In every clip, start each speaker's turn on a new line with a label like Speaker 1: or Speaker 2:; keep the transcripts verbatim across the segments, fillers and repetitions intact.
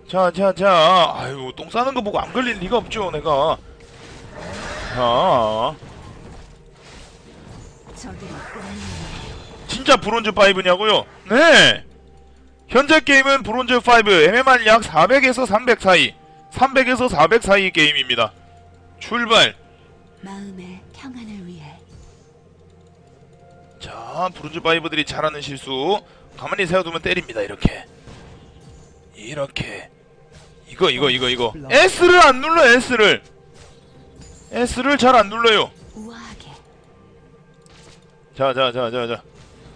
Speaker 1: 자, 자, 자. 아유, 똥 싸는 거 보고 안 걸릴 리가 없죠, 내가. 자. 진짜 브론즈 오냐고요? 네! 현재 게임은 브론즈 오, 엠엠알 약 사백에서 삼백 사이, 삼백에서 사백 사이 게임입니다. 출발!
Speaker 2: 마음의 평안을 위해.
Speaker 1: 자, 브론즈 오들이 잘하는 실수. 가만히 세워두면 때립니다, 이렇게. 이렇게. 이거, 이거, 이거, 이거. S를 안 눌러, S를! S를 잘 안 눌러요.
Speaker 2: 우아하게.
Speaker 1: 자, 자, 자, 자, 자.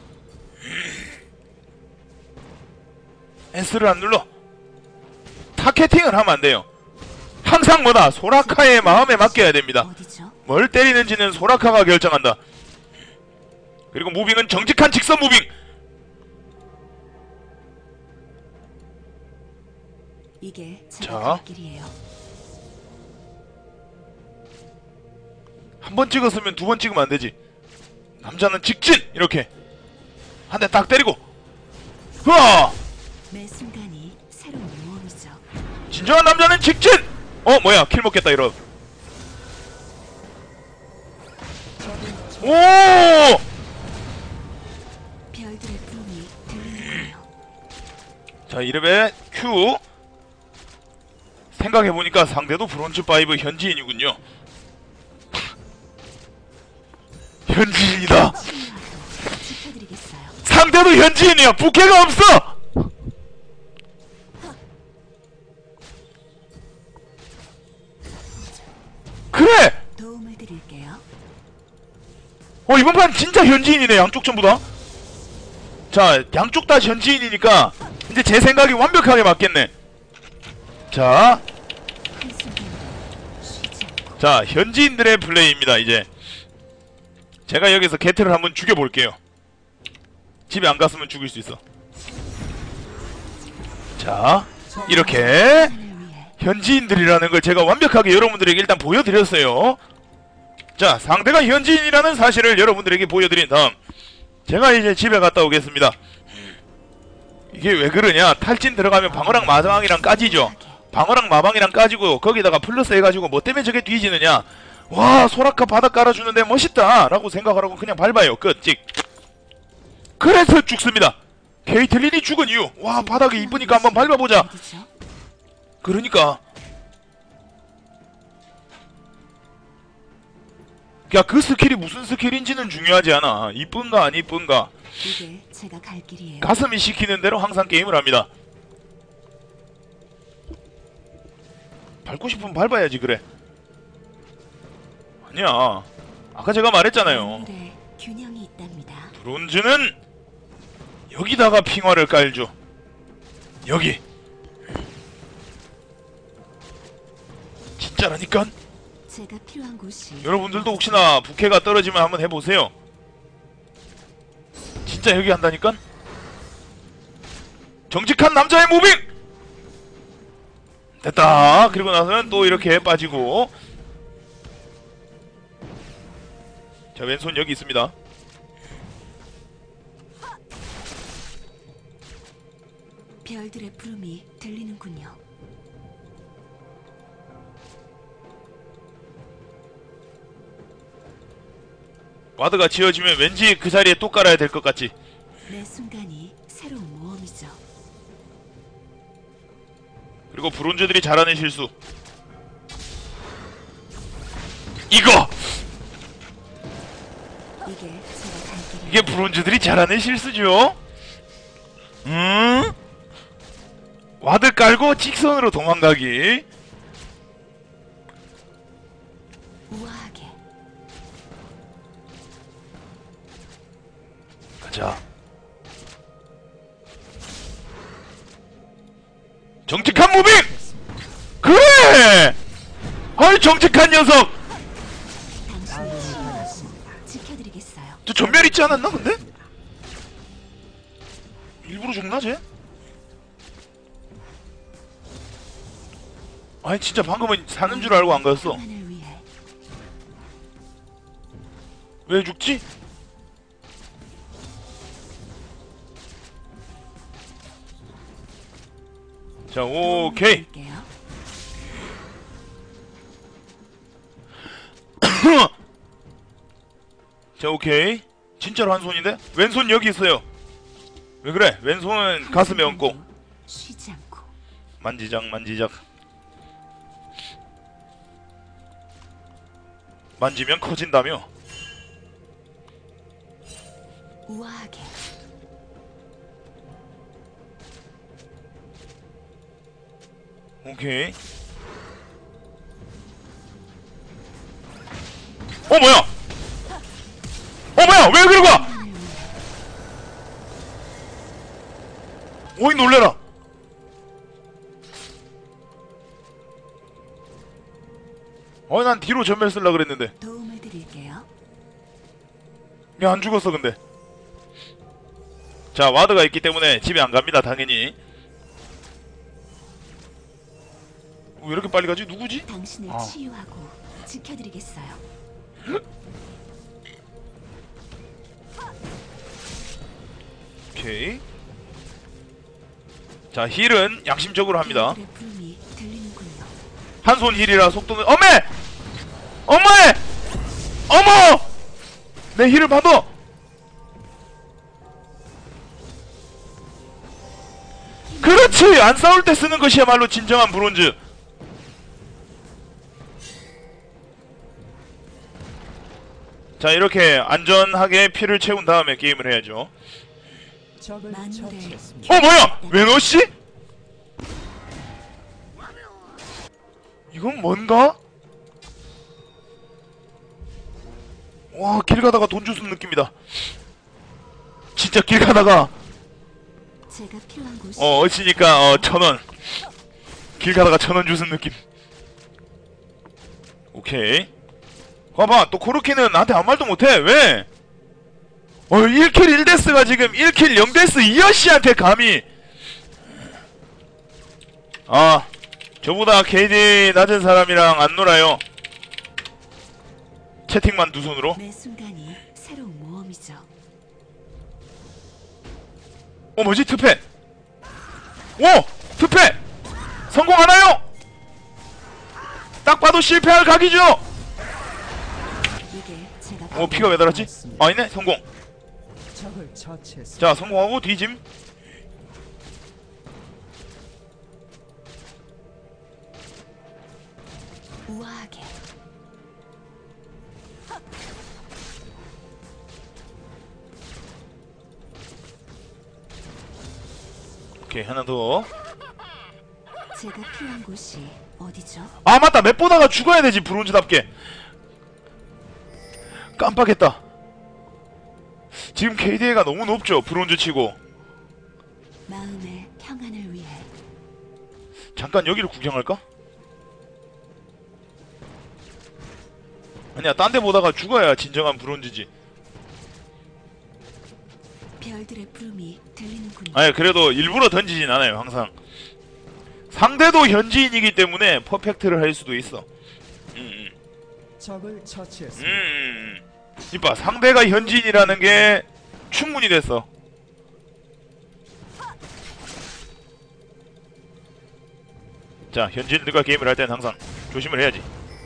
Speaker 1: S를 안 눌러. 타겟팅을 하면 안 돼요. 항상 뭐다? 소라카의 마음에 맡겨야 됩니다.
Speaker 2: 어디죠?
Speaker 1: 뭘 때리는지는 소라카가 결정한다. 그리고 무빙은 정직한 직선 무빙!
Speaker 2: 이게 제가
Speaker 1: 자.
Speaker 2: 갈 길이에요.
Speaker 1: 한 번 찍었으면 두 번 찍으면 안 되지. 남자는 직진! 이렇게. 한 대 딱 때리고. 흐아!
Speaker 2: 매 순간이 새로운 모험이죠.
Speaker 1: 진정한 남자는 직진! 어, 뭐야. 킬 먹겠다, 이런. 오!
Speaker 2: 별들의 부름이 들리는군요.
Speaker 1: 자, 이레벨 Q. 생각해보니까 상대도 브론즈 오 현지인이군요. 현지인이다.
Speaker 2: 지켜드리겠어요.
Speaker 1: 상대도 현지인이야. 부캐가 없어. 그래.
Speaker 2: 도움을 드릴게요.
Speaker 1: 어, 이번 판 진짜 현지인이네. 양쪽 전부 다. 자, 양쪽 다 현지인이니까 이제 제 생각이 완벽하게 맞겠네. 자, 자, 현지인들의 플레이입니다. 이제 제가 여기서 게트를 한번 죽여볼게요. 집에 안 갔으면 죽일 수 있어. 자, 이렇게 현지인들이라는 걸 제가 완벽하게 여러분들에게 일단 보여드렸어요. 자, 상대가 현지인이라는 사실을 여러분들에게 보여드린 다음 제가 이제 집에 갔다 오겠습니다. 이게 왜 그러냐? 탈진 들어가면 방어랑 마방이랑 까지죠. 방어랑 마방이랑 까지고 거기다가 플러스 해가지고 뭐 때문에 저게 뒤지느냐? 와, 소라카 바닥 깔아주는데 멋있다 라고 생각하라고 그냥 밟아요. 끝. 찍. 그래서 죽습니다. 케이틀린이 죽은 이유. 와, 바닥이 이쁘니까 한번 밟아보자.
Speaker 2: 어디죠?
Speaker 1: 그러니까 야, 그 스킬이 무슨 스킬인지는 중요하지 않아. 이쁜가 안 이쁜가.
Speaker 2: 이게 제가 갈 길이에요.
Speaker 1: 가슴이 시키는 대로 항상 게임을 합니다. 밟고 싶으면 밟아야지. 그래. 아니야, 아까 제가 말했잖아요.
Speaker 2: 오늘의 균형이 있답니다.
Speaker 1: 브론즈는 여기다가 핑화를 깔죠. 여기. 진짜라니까.
Speaker 2: 제가 필요한 곳이.
Speaker 1: 여러분들도 혹시나 부캐가 떨어지면 한번 해보세요. 진짜 여기 한다니까. 정직한 남자의 무빙! 됐다. 그리고 나서는 또 이렇게 빠지고. 자, 왼손 여기 있습니다.
Speaker 2: 별들의 부름이 들리는군요.
Speaker 1: 와드가 지어지면 왠지 그 자리에 또 깔아야 될 것 같지.
Speaker 2: 매 순간이 새로운 모험이죠.
Speaker 1: 그리고 브론즈들이 잘하는 실수. 이거!
Speaker 2: 이게 제가 갈 길이에요.
Speaker 1: 이게 브론즈들이 잘하는 실수죠? 음? 와드 깔고 직선으로 도망가기.
Speaker 2: 우아하게.
Speaker 1: 가자. 정직한 무빙! 그래! 아이, 정직한 녀석!
Speaker 2: 당신의 신뢰를 지켜드리겠어요.
Speaker 1: 저 전멸 있지 않았나 근데? 일부러 죽나 쟤? 아니 진짜 방금은 사는 줄 알고 안 갔어.
Speaker 2: 평안을 위해.
Speaker 1: 왜 죽지? 자, 오케이.
Speaker 2: 드릴게요.
Speaker 1: 자, 오케이. 진짜로 한 손인데? 왼손 여기 있어요. 왜 그래? 왼손은 가슴에 얹고.
Speaker 2: 쉬지 않고.
Speaker 1: 만지작 만지작. 만지면 커진다며.
Speaker 2: 우아하게.
Speaker 1: 오케이. 어 뭐야? 어 뭐야? 왜 그러고 와? 오이 놀래라. 어 난 뒤로 전멸 쓸라 그랬는데.
Speaker 2: 도움을 드릴게요.
Speaker 1: 야 안 죽었어 근데. 자 와드가 있기 때문에 집에 안 갑니다 당연히. 왜 이렇게 빨리 가지? 누구지?
Speaker 2: 당신을
Speaker 1: 아.
Speaker 2: 치유하고 지켜드리겠어요.
Speaker 1: 오케이. 자 힐은 양심적으로 합니다.
Speaker 2: 별들의 부름이 들리는군요.
Speaker 1: 한 손 힐이라 속도는 어메! 어메! 어머! 내 힐을 받아! 그렇지! 안 싸울 때 쓰는 것이야말로 진정한 브론즈. 자 이렇게 안전하게 피를 채운 다음에 게임을 해야죠.
Speaker 2: 만물의
Speaker 1: 어 뭐야! 웨너씨? 이건 뭔가? 와 길 가다가 돈 주는 느낌이다. 진짜 길 가다가
Speaker 2: 제가 필요한 곳이
Speaker 1: 어 어치니까 어 천원 길 가다가 천원 주는 느낌. 오케이. 봐봐 또 코르키는 나한테 아무 말도 못해. 왜? 어 일 킬 일 데스가 지금 일 킬 영 데스 이어씨한테 감히. 아 저보다 케이디 낮은 사람이랑 안 놀아요. 채팅만 두 손으로.
Speaker 2: 매 순간이 새로운 모험이죠.
Speaker 1: 어 뭐지 특패. 오 특패 성공하나요? 딱 봐도 실패할 각이죠.
Speaker 2: 이게 제가
Speaker 1: 어 피가 왜 달았지? 아니네 성공.
Speaker 3: 적을 처치했습니다.
Speaker 1: 자 성공하고 뒤짐.
Speaker 2: 우아하게.
Speaker 1: 오케이 하나 더.
Speaker 2: 제가 필요한 곳이 어디죠?
Speaker 1: 아 맞다 맵 보다가 죽어야 되지 브론즈답게. 깜빡했다. 지금 케이디에이가 너무 높죠 브론즈 치고.
Speaker 2: 마음의 평안을 위해.
Speaker 1: 잠깐 여기를 구경할까? 아니야 딴 데 보다가 죽어야 진정한 브론즈지.
Speaker 2: 별들의 부름이 들리는군요.
Speaker 1: 아니 그래도 일부러 던지진 않아요 항상. 상대도 현지인이기 때문에 퍼펙트를 할 수도 있어. 음,
Speaker 3: 적을
Speaker 1: 음,
Speaker 3: 처치했습니다.
Speaker 1: 음. 이봐 상대가 현지인이라는 게 충분히 됐어. 자 현지인들과 게임을 할 때는 항상 조심을 해야지.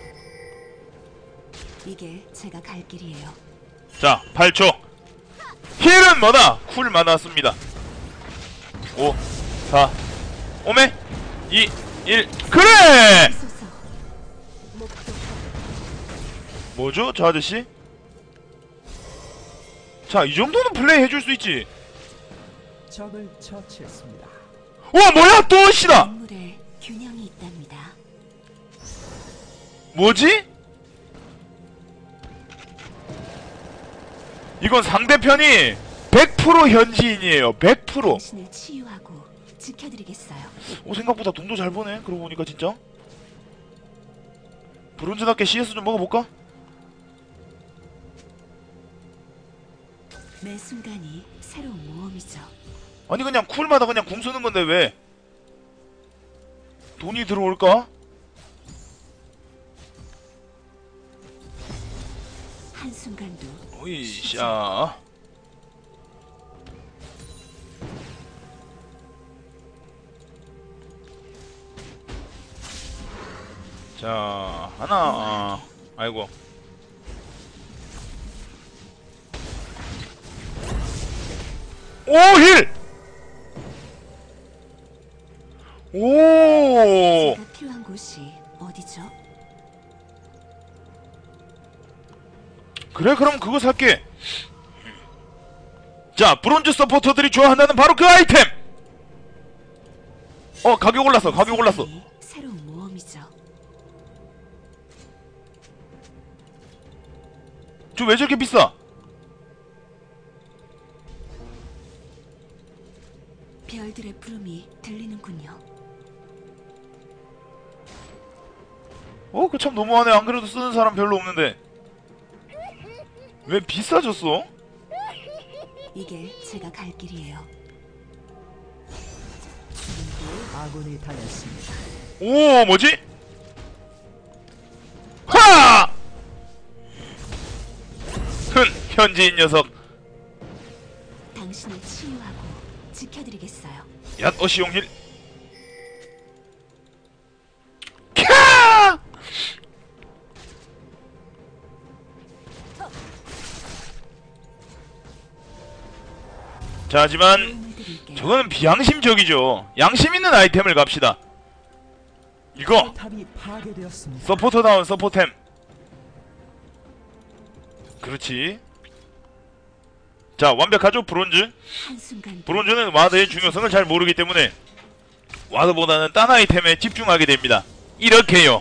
Speaker 2: 이게 제가 갈 길이에요.
Speaker 1: 자 팔 초. 힐은 뭐다? 쿨 많았습니다. 오 사 오메 이 일 그래!
Speaker 2: 쏘서
Speaker 1: 뭐죠 저 아저씨? 자 이 정도는 플레이 해줄 수 있지.
Speaker 3: 적을 처치했습니다.
Speaker 1: 와 뭐야 또 씨다.
Speaker 2: 만물에 균형이 있답니다.
Speaker 1: 뭐지? 이건 상대편이 백 퍼센트 현지인이에요. 백 퍼센트.
Speaker 2: 당신을 치유하고 지켜드리겠어요.
Speaker 1: 오 생각보다 돈도 잘 버네. 그러고 보니까 진짜. 브론즈답게 씨에스 좀 먹어볼까?
Speaker 2: 매 순간이 새로운 모험이죠.
Speaker 1: 아니 그냥 쿨마다 그냥 궁 쓰는 건데 왜 돈이 들어올까?
Speaker 2: 한순간도
Speaker 1: 오이샤. 자, 하나. 아, 아이고. 오, 힐! 오!
Speaker 2: 제가 필요한 곳이 어디죠?
Speaker 1: 그래, 그럼 그거 살게. 자, 브론즈 서포터들이 좋아한다는 바로 그 아이템! 어, 가격 올랐어, 가격 올랐어.
Speaker 2: 순간이 새로운 모험이죠.
Speaker 1: 저 왜 저렇게 비싸?
Speaker 2: 별들의 부름이 들리는군요.
Speaker 1: 어, 그 참 너무하네. 안 그래도 쓰는 사람 별로 없는데. 왜 비싸졌어?
Speaker 2: 이게 제가 갈 길이에요.
Speaker 3: 아군이 당했습니다.
Speaker 1: 오, 뭐지? 하! 흔, 현지인 녀석.
Speaker 2: 당신을 치유하고 지켜드리겠어요.
Speaker 1: 얏, 어시용 힐. 캬! 자, 하지만
Speaker 2: 도움을 드릴게요.
Speaker 1: 저거는 비양심적이죠. 양심 있는 아이템을 갑시다. 이거
Speaker 3: 포탑이 파괴되었습니다.
Speaker 1: 서포터다운 서포템. 그렇지. 자, 완벽하죠. 브론즈.
Speaker 2: 한순간
Speaker 1: 브론즈는 와드의 중요성을 잘 모르기 때문에 와드보다는 딴 아이템에 집중하게 됩니다. 이렇게요.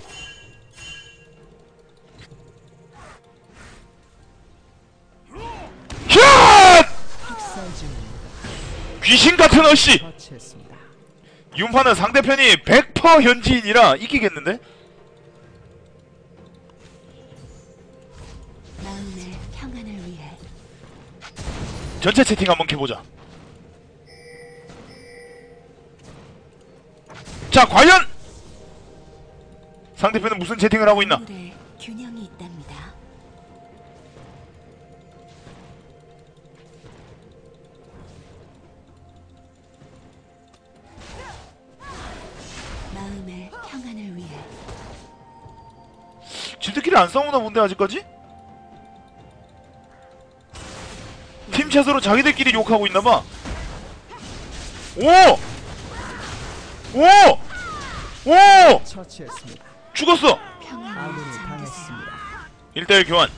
Speaker 1: 샷!
Speaker 3: 학살 중입니다.
Speaker 1: 귀신같은 어씨!
Speaker 3: 처치했습니다.
Speaker 1: 이운파는 상대편이 백 퍼센트 현지인이라 이기겠는데?
Speaker 2: 마음의 평안을 위해
Speaker 1: 전체 채팅 한번 켜보자. 자, 과연! 상대편은 무슨 채팅을 하고 있나?
Speaker 2: 만물에 균형이 있답니다. 마음의 평안을 위해
Speaker 1: 지들끼리 안 싸우나 본데 아직까지? 팀챗으로 자기들끼리 욕하고 있나봐. 오! 오! 오!
Speaker 3: 처치했습니다.
Speaker 1: 죽었어!
Speaker 2: 평안을
Speaker 3: 아군이
Speaker 2: 잠드세요.
Speaker 3: 당했습니다.
Speaker 1: 일 대일 교환.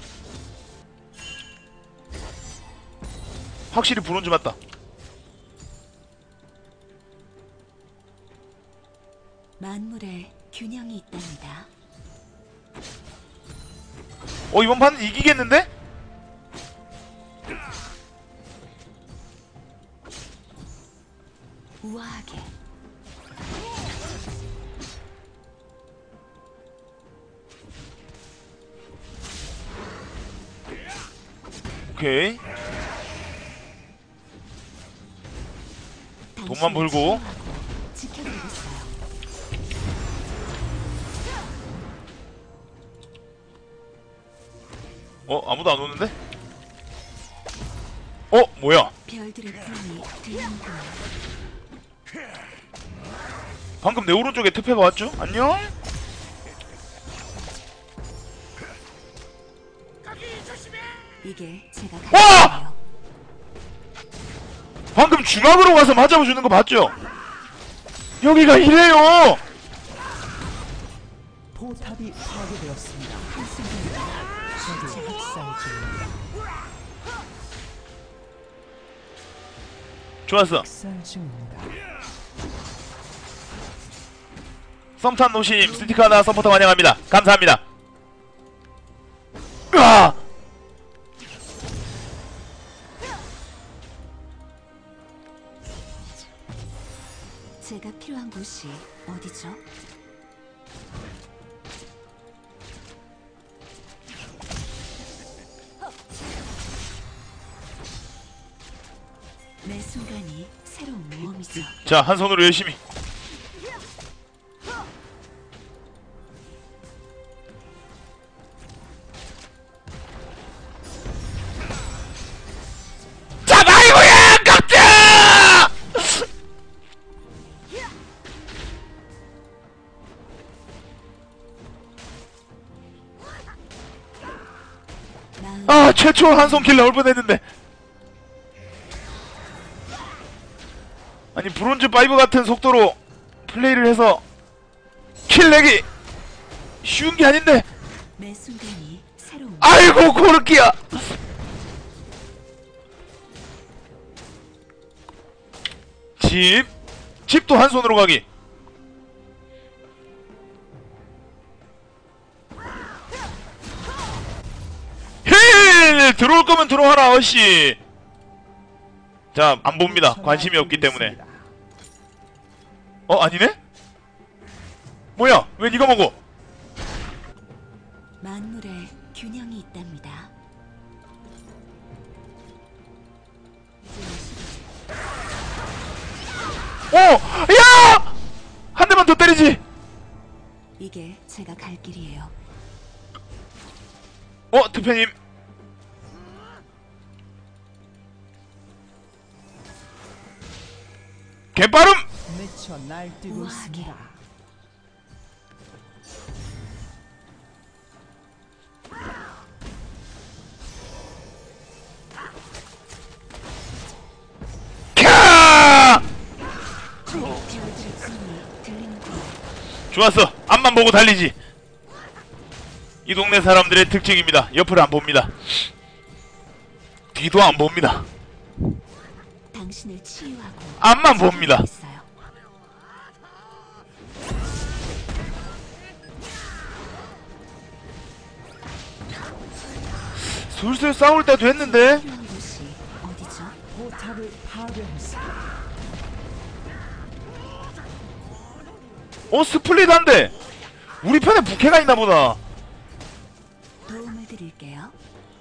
Speaker 1: 확실히 브론즈 맞다.
Speaker 2: 만물에 균형이 있답니다.
Speaker 1: 어, 이번 판은 이기겠는데?
Speaker 2: 우아하게
Speaker 1: 오케이. 돈만 벌고.
Speaker 2: 치유하고 지켜드리겠어요.
Speaker 1: 어, 아무도 안 오는데? 어, 뭐야?
Speaker 2: 별들의 부름이 들리는군요.
Speaker 1: 방금 내 오른쪽에 특패가 왔죠? 안녕?
Speaker 2: 이게 제가 갈
Speaker 1: 와!
Speaker 2: 길이에요.
Speaker 1: 방금 중앙으로 가서 맞아주는 거 봤죠? 여기가 이래요!
Speaker 3: 포탑이 파괴되었습니다.
Speaker 2: 한순간
Speaker 3: 적이 학살 중입니다.
Speaker 1: 좋았어.
Speaker 3: 학살 중입니다.
Speaker 1: 썸탄 노심 스티커 하나 서포터 환영합니다. 감사합니다. 으아!
Speaker 2: 제가 필요한 곳이 어디죠? 매 순간이 새로운 모험이죠.
Speaker 1: 자, 한 손으로 열심히. 잡아이고야! 깜짝! 아 최초 한손킬 나올 뻔했는데. 아니 브론즈 오 같은 속도로 플레이를 해서 킬 내기 쉬운 게 아닌데.
Speaker 2: 매 순간이 새로운
Speaker 1: 아이고 고르키야. 집 집도 한 손으로 가기. 힐 들어올 거면 들어와라 어씨. 자 안 봅니다. 관심이 없기 때문에. 어 아니네? 뭐야 왜 니가 먹어?
Speaker 2: 만물에 균형이 있답니다.
Speaker 1: 어! 야! 한 대만 더 때리지.
Speaker 2: 이게 제가 갈 길이에요.
Speaker 1: 어 대표님. 개빠름!
Speaker 3: 미쳐 날뛰고
Speaker 2: 우아하게.
Speaker 3: 있습니다.
Speaker 1: 캬!
Speaker 2: 별들의 소음이 들리는군요.
Speaker 1: 좋았어. 앞만 보고 달리지. 이 동네 사람들의 특징입니다. 옆을 안 봅니다. 뒤도 안 봅니다.
Speaker 2: 당신을 치유하고
Speaker 1: 앞만 봅니다.
Speaker 2: 있어요.
Speaker 1: 슬슬 싸울 때도 했는데.
Speaker 2: 필요한 곳이 어디죠?
Speaker 3: 포탑을 파괴했습니다.
Speaker 1: 어 스플릿한데 우리 편에 부캐가 있나 보다.
Speaker 2: 도움을 드릴게요.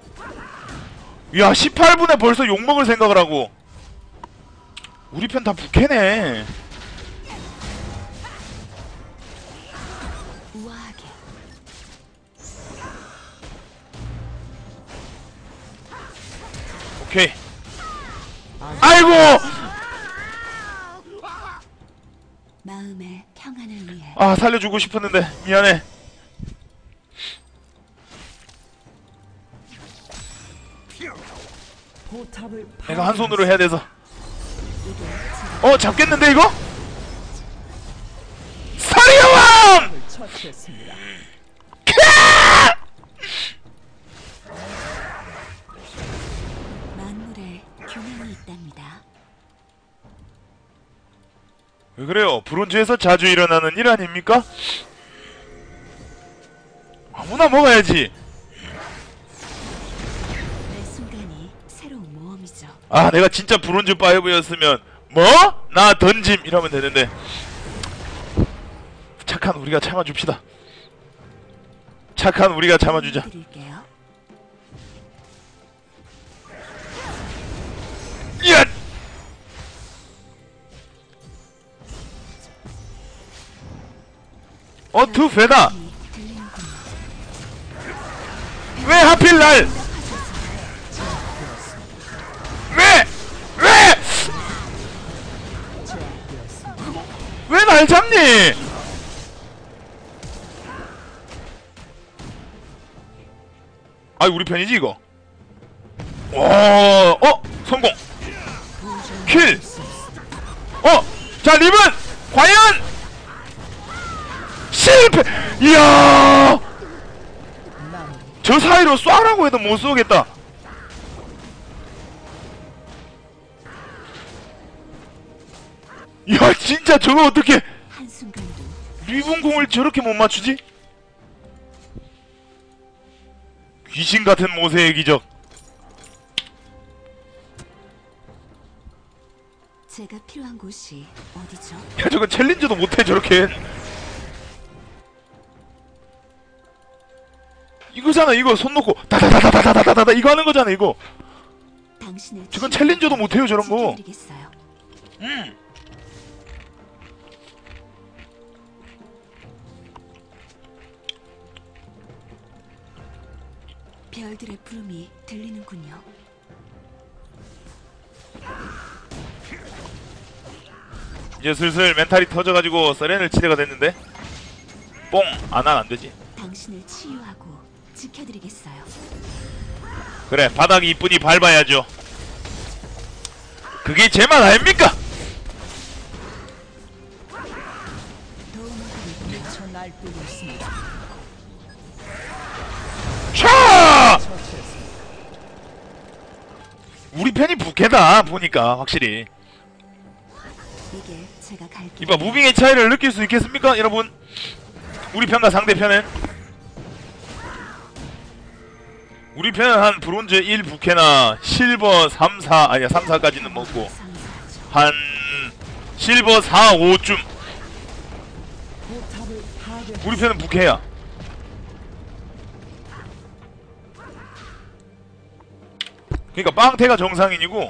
Speaker 1: 야 십팔 분에 벌써 욕먹을 생각을 하고. 우리 편 다 부캐네.
Speaker 2: 우아하게.
Speaker 1: 오케이. 아이고.
Speaker 2: 마음의 평안을 위해
Speaker 1: 아 살려주고 싶었는데 미안해.
Speaker 3: 포탑을
Speaker 1: 내가 한 손으로 해야 돼서.
Speaker 2: 이게 제가
Speaker 1: 어 잡겠는데 이거? 사리야왕!
Speaker 3: 파괴를 처치했습니다.
Speaker 2: 만물에 균형이 있답니다.
Speaker 1: 왜 그래요? 브론즈에서 자주 일어나는 일 아닙니까? 아무나 먹어야지.
Speaker 2: 매 순간이 새로운 모험이죠.
Speaker 1: 아 내가 진짜 브론즈 오였으면 뭐? 나 던짐 이러면 되는데. 착한 우리가 참아줍시다. 착한 우리가 참아주자.
Speaker 2: 도움을 드릴게요.
Speaker 1: 야! 어, 두 배다!
Speaker 2: 소음이 들리는군요.
Speaker 1: 왜 하필 날! 왜! 왜! 왜 날 잡니! 아이, 우리 편이지, 이거? 어, 어! 성공! 킬! 어! 자, 립은! 과연! 실패! 이야!
Speaker 3: 남
Speaker 1: 저 사이로 쏴라고 해도 못 쏘겠다. 야, 진짜 저거 어떻게
Speaker 2: 한순간도
Speaker 1: 리본공을 저렇게 못 맞추지? 귀신 같은 모세의 기적.
Speaker 2: 제가 필요한 곳이 어디죠?
Speaker 1: 야, 저건 챌린저도 못해 저렇게. 이거잖아 이거. 손 놓고 다다다다다다다다 이거 하는 거잖아 이거.
Speaker 2: 당신을
Speaker 1: 저건
Speaker 2: 치유하고
Speaker 1: 챌린저도 못해요 저런 거.
Speaker 2: 지켜드리겠어요.
Speaker 1: 음.
Speaker 2: 별들의 부름이 들리는군요.
Speaker 1: 이제 슬슬 멘탈이 터져가지고 서렌을 치대가 됐는데 뽕! 안 하면 안되지.
Speaker 2: 당신을 치유하고 지켜드리겠어요.
Speaker 1: 그래, 바닥 이쁘니 밟아야죠. 그게 제 말 아닙니까?
Speaker 3: 미쳐 날뛰고 있습니다.
Speaker 1: 차!
Speaker 3: 처치했습니다.
Speaker 1: 우리 편이 부캐다 보니까 확실히.
Speaker 2: 이게 제가 갈 길.
Speaker 1: 이봐, 무빙의 차이를 느낄 수 있겠습니까, 여러분? 우리 편과 상대편은 우리 편은 한 브론즈 일 부캐나 실버 삼, 사 아니야 삼, 사까지는 먹고
Speaker 2: 상사하죠.
Speaker 1: 한 실버 사, 오쯤.
Speaker 3: 포탑을 파괴.
Speaker 1: 우리 편은 부캐야. 그러니까 빵태가 정상인이고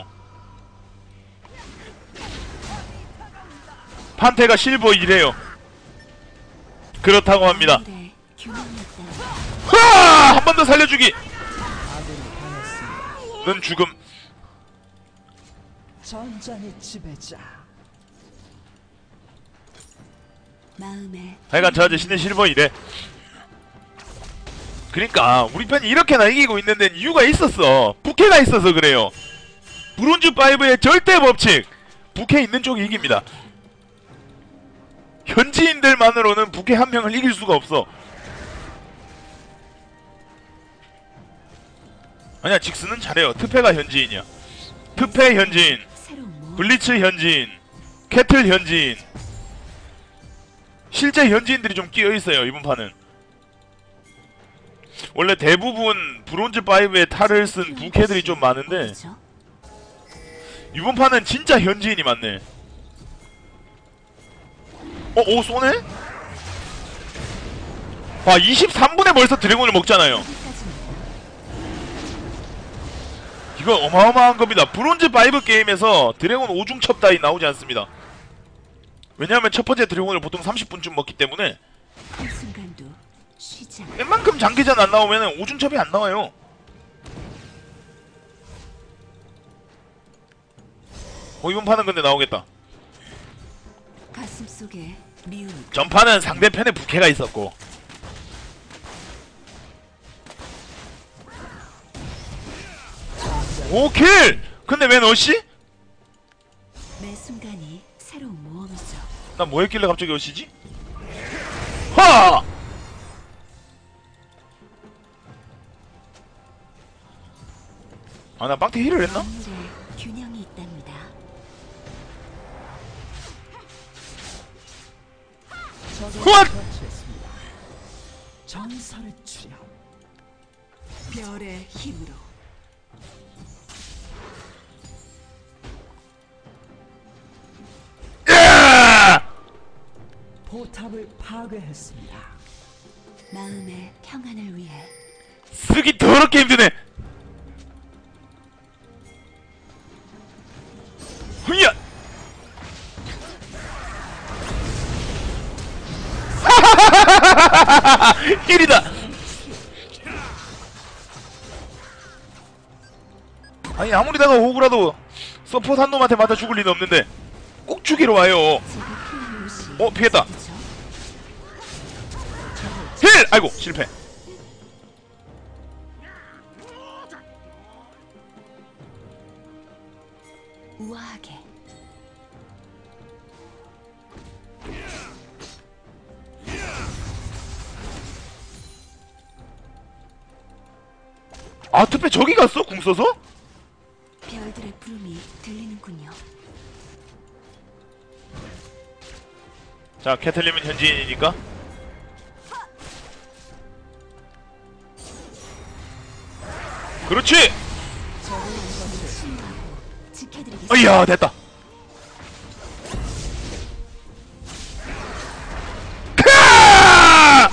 Speaker 1: 판태가 실버 일이에요. 그렇다고 합니다.
Speaker 2: 하늘에 균형이 있다는
Speaker 1: 하! 한 번 더 살려주기.
Speaker 3: 아군이 당했습니다.
Speaker 1: 넌 죽음.
Speaker 3: 전장의 지배자.
Speaker 2: 마음에
Speaker 1: 하여간 저 아저씨는 실버 이래. 그러니까 우리 편이 이렇게나 이기고 있는 데는 이유가 있었어. 부캐가 있어서 그래요. 브론즈 오의 절대 법칙. 부캐 있는 쪽이 이깁니다. 현지인들만으로는 부캐 한 명을 이길 수가 없어. 아니야, 직스는 잘해요. 트페가 현지인이야. 트페 현지인,
Speaker 2: 새로운 모험.
Speaker 1: 블리츠 현지인, 캐틀 현지인. 실제 현지인들이 좀 끼어있어요, 이번 판은. 원래 대부분 브론즈 오의 탈을 쓴 부캐들이 좀 많은데
Speaker 2: 어디죠?
Speaker 1: 이번 판은 진짜 현지인이 많네. 어? 오 쏘네? 와, 이십삼 분에 벌써 드래곤을 먹잖아요.
Speaker 2: 여기까지입니다.
Speaker 1: 이거 어마어마한 겁니다. 브론즈 오 게임에서 드래곤 오중첩 따위 나오지 않습니다. 왜냐하면 첫 번째 드래곤을 보통 삼십 분쯤 먹기 때문에
Speaker 2: 한순간도 쉬지 않고
Speaker 1: 웬만큼 장기전 안 나오면 오중첩이 안 나와요. 어, 이번 판은 근데 나오겠다.
Speaker 2: 가슴 속에 미움이
Speaker 1: 전판은 상대편에 부캐가 있었고 오킬! 근데 왜 너씨?
Speaker 2: 매 순간이 새로운 모험이죠.
Speaker 1: 나 뭐 했길래 갑자기 어시지? 하! 아, 나 빵태 힐을 했나?
Speaker 2: 하늘에 균형이 있답니다.
Speaker 3: 적을
Speaker 1: 헛!
Speaker 3: 처치했습니다. 전설의 출현.
Speaker 2: 별의 힘으로
Speaker 1: 야!
Speaker 3: 포탑을 파괴했습니다.
Speaker 2: 마음의 평안을 위해
Speaker 1: 쓰기 더럽게 힘드네. 후야! 힐이다. 아니, 아무리 내가 호구라도 서포트 한 놈한테 맞아 죽을 리는 없는데 꼭 죽이러 와요.
Speaker 2: 제가 필요한 옷이
Speaker 1: 어, 피했다.
Speaker 2: 어디죠?
Speaker 1: 힐! 아이고, 실패.
Speaker 2: 우아하게
Speaker 1: 아, 특히 저기 갔어? 궁 써서?
Speaker 2: 별들의 부름이 들리는군요.
Speaker 1: 자, 캐틀님은 현지인이니까 그렇지!
Speaker 2: 신고하고 지켜드리겠습니다.
Speaker 1: 어이야, 됐다. 크아!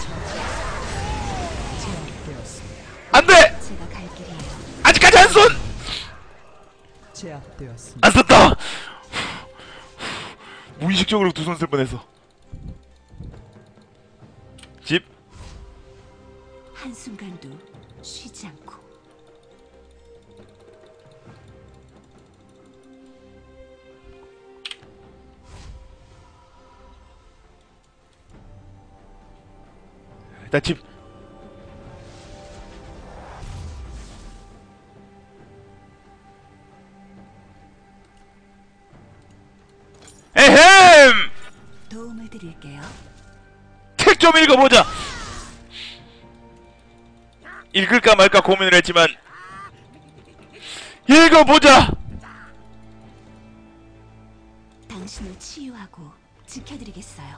Speaker 3: 제압되었습니다.
Speaker 1: 안 돼!
Speaker 2: 제가 갈 길이에요.
Speaker 1: 아직까지 안 쏜!
Speaker 3: 제압되었습니다.
Speaker 1: 안 썼다! 무의식적으로 두 손 쓸 뻔했어. 집?
Speaker 2: 한순간도 쉬지 않고
Speaker 1: 일단 집.
Speaker 2: 보여드릴게요.
Speaker 1: 책 좀 읽어보자. 읽을까 말까 고민을 했지만 읽어보자.
Speaker 2: 당신을 치유하고 지켜드리겠어요.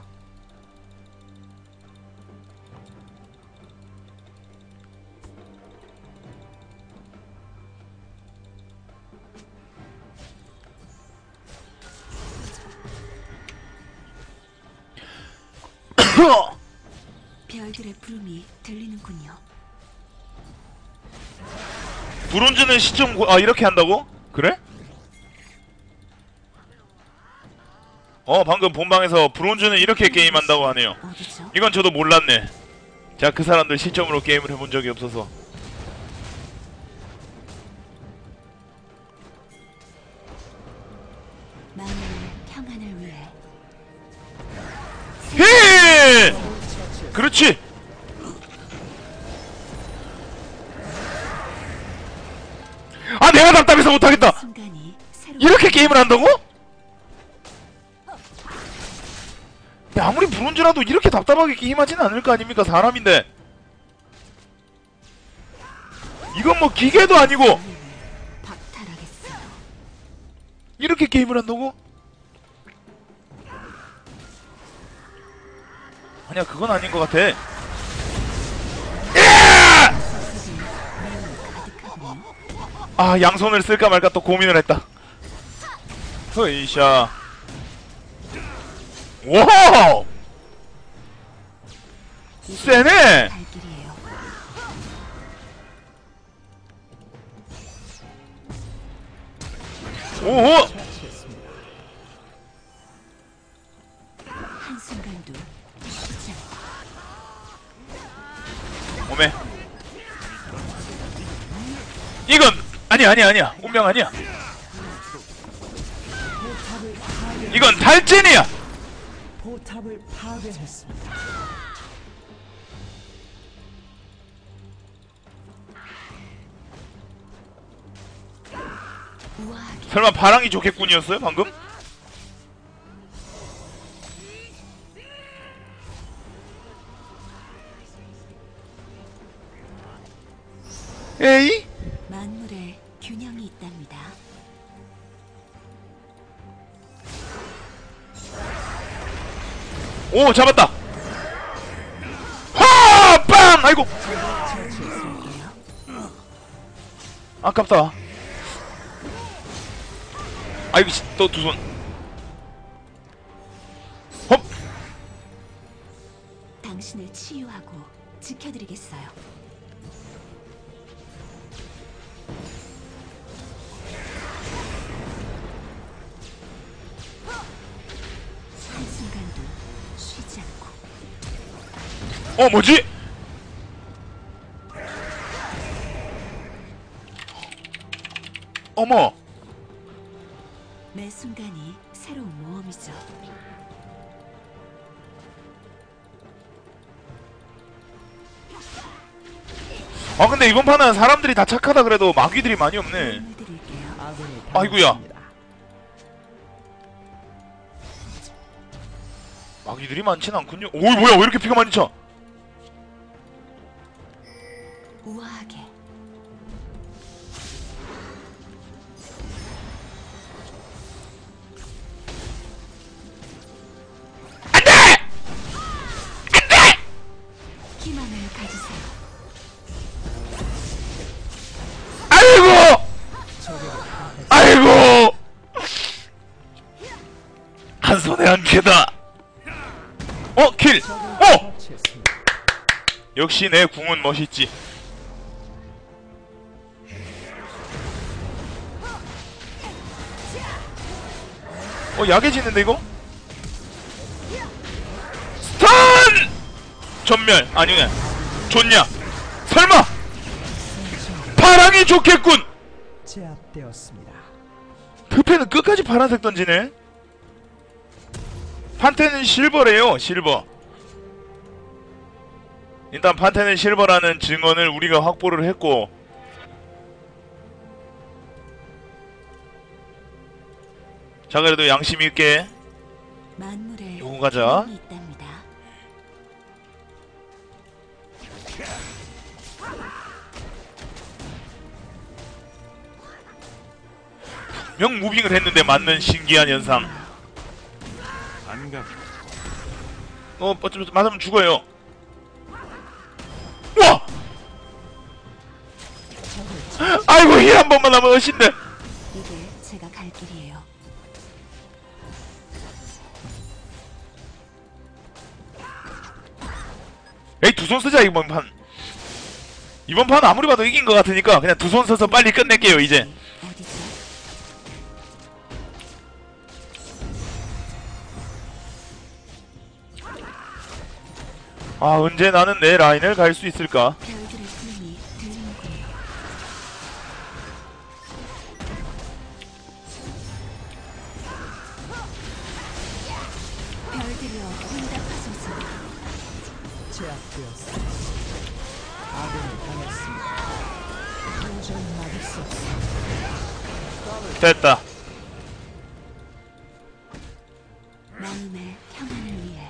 Speaker 2: 별들의 부름이 들리는군요.
Speaker 1: 브론즈는 시점 고... 아 이렇게 한다고? 그래? 어 방금 본방에서 브론즈는 이렇게 게임한다고 하네요.
Speaker 2: 어디죠?
Speaker 1: 이건 저도 몰랐네. 자, 그 사람들 시점으로 게임을 해본 적이 없어서.
Speaker 2: 만물의 평안을 위해.
Speaker 1: 히! 그렇지. 아 내가 답답해서 못하겠다.
Speaker 2: 순간이 새로운
Speaker 1: 이렇게 게임을 한다고? 근데 아무리 브론즈라도 이렇게 답답하게 게임하진 않을 거 아닙니까? 사람인데. 이건 뭐 기계도 아니고
Speaker 2: 박탈하겠어요.
Speaker 1: 이렇게 게임을 한다고? 아니야 그건 아닌 것 같아.
Speaker 2: 가득하군요.
Speaker 1: 아 양손을 쓸까 말까 또 고민을 했다. 허이샤. 와우! 세네!
Speaker 2: 갈 길이에요.
Speaker 1: 오호!
Speaker 2: 한순간도 쉬지 않고.
Speaker 1: 오메. 이건 아니야 아니야 아니야 운명 아니야. 이건 탈진이야.
Speaker 3: 포탑을 파괴했습니다.
Speaker 2: 우아하게
Speaker 1: 설마 바람이 좋겠군이었어요 방금? 에이?
Speaker 2: 만물에 균형이 있답니다.
Speaker 1: 오 잡았다. 하! 빵! 아이고
Speaker 2: 쏠게요.
Speaker 1: 아깝다. 아이고 또 두 손. 헙!
Speaker 2: 당신을 치유하고 지켜드리겠어요. 한순간도 쉬지 않고.
Speaker 1: 어 뭐지? 어머
Speaker 2: 매 순간이 새로운 모험이죠.
Speaker 1: 아 근데 이번 판은 사람들이 다 착하다 그래도 마귀들이 많이 없네.
Speaker 2: 도움을 드릴게요.
Speaker 3: 아군이
Speaker 1: 아이고야.
Speaker 3: 당했습니다.
Speaker 1: 마귀들이 많진 않군요. 오이 뭐야 왜 이렇게 피가 많이 차?
Speaker 2: 우아하게 희망을 가지세요.
Speaker 1: 아이고! 아이고! 한 손에 한 개다. 어 킬! 어!
Speaker 3: 처치했습니다.
Speaker 1: 역시 내 궁은 멋있지. 어 약해지는데 이거? 스턴! 전멸 아니네. 좋냐? 설마! 파랑이 좋겠군!
Speaker 3: 제압되었습니다.
Speaker 1: 트페는 끝까지 파란색 던지네. 판테는 실버래요. 실버. 일단 판테는 실버라는 증언을 우리가 확보를 했고 자 그래도 양심 있게
Speaker 2: 만물에
Speaker 1: 요거 가자.
Speaker 2: 균형이 있답니다.
Speaker 1: 명 무빙을 했는데 맞는 신기한 현상.
Speaker 4: 반갑.
Speaker 1: 어, 어쩌면 맞으면 죽어요. 와! 아이고, 힐 한 번만 하면 어신데.
Speaker 2: 이게 제가 갈 길이에요.
Speaker 1: 에이, 두 손 쓰자, 이번 판. 이번 판 아무리 봐도 이긴 것 같으니까 그냥 두 손 써서 빨리 끝낼게요, 이제.
Speaker 2: 어디죠?
Speaker 1: 아, 언제 나는 내 라인을 갈 수 있을까?
Speaker 2: 별들의 부름이 들리는군요. 별들이여 응답하소서.
Speaker 3: 제압되었습니다. 아군이 당했습니다. 도저히 막을 수 없습니다.
Speaker 1: 됐다.
Speaker 2: 마음의 평안을 위해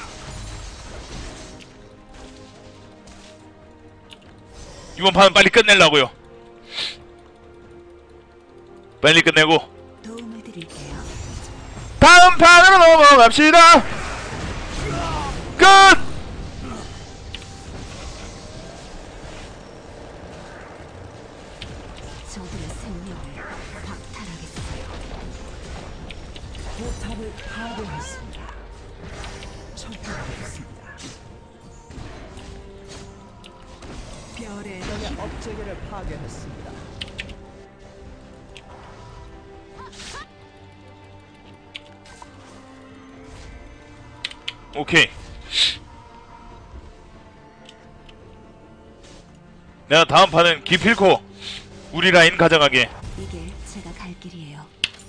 Speaker 1: 이번 판은 빨리 끝내려고요. 빨리 끝내고
Speaker 2: 도움을 드릴게요.
Speaker 1: 다음 판으로 넘어갑시다. 끝!
Speaker 2: 저들의 생명을 박탈하겠어요.
Speaker 3: 포탑을 파괴했습니다. 처형되었습니다.
Speaker 2: 별의
Speaker 3: 적의 업체계를 파괴했습니다.
Speaker 1: 오케이. 내가 다음 판은 기필코 우리 라인 가져가게.
Speaker 2: 이게 제가 갈 길이에요.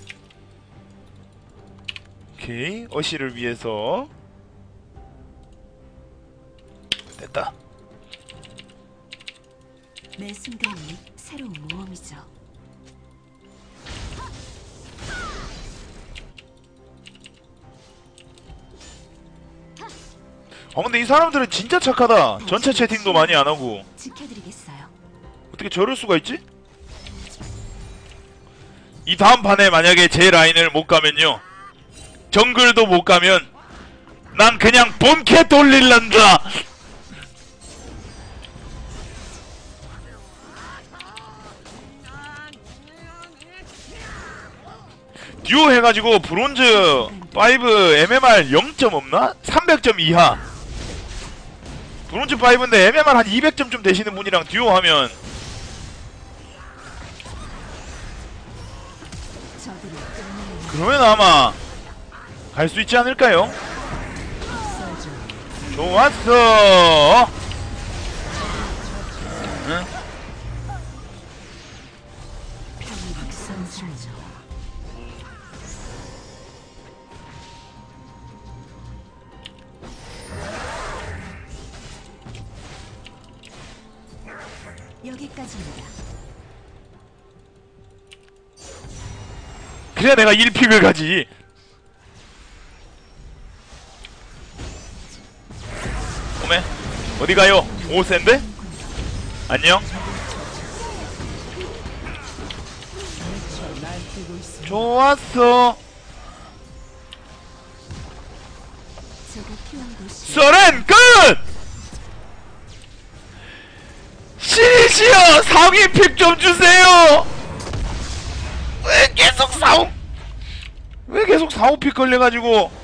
Speaker 1: 오케이. 어시를 위해서 됐다.
Speaker 2: 매 순간이 새로운 모험이죠.
Speaker 1: 아 근데 이 사람들은 진짜 착하다. 전체 채팅도 많이 안 하고
Speaker 2: 지켜드리겠어요.
Speaker 1: 어떻게 저럴 수가 있지? 이 다음 판에 만약에 제 라인을 못 가면요, 정글도 못 가면 난 그냥 본캐 돌릴란다. 듀오 해가지고 브론즈 오 엠엠알 영 점 없나? 삼백 점 이하. 브론즈 오인데 엠엠알 한 이백 점 좀 되시는 분이랑 듀오 하면
Speaker 2: 저들을 끝내는
Speaker 1: 그러면 아마 갈 수 있지 않을까요? 좋았어. 응?
Speaker 2: 평일선수죠. 여기까지입니다.
Speaker 1: 그래야 내가 일 픽을 가지. 오메 어디 가요? 오 센데? 안녕.
Speaker 3: 날뛰고 있습니다.
Speaker 1: 좋았어.
Speaker 2: 제가 필요한 곳이
Speaker 1: 서렌 끝! 신이시여 상위 픽 좀 주세요. 왜 계속 사오 왜 계속 사오 픽 걸려가지고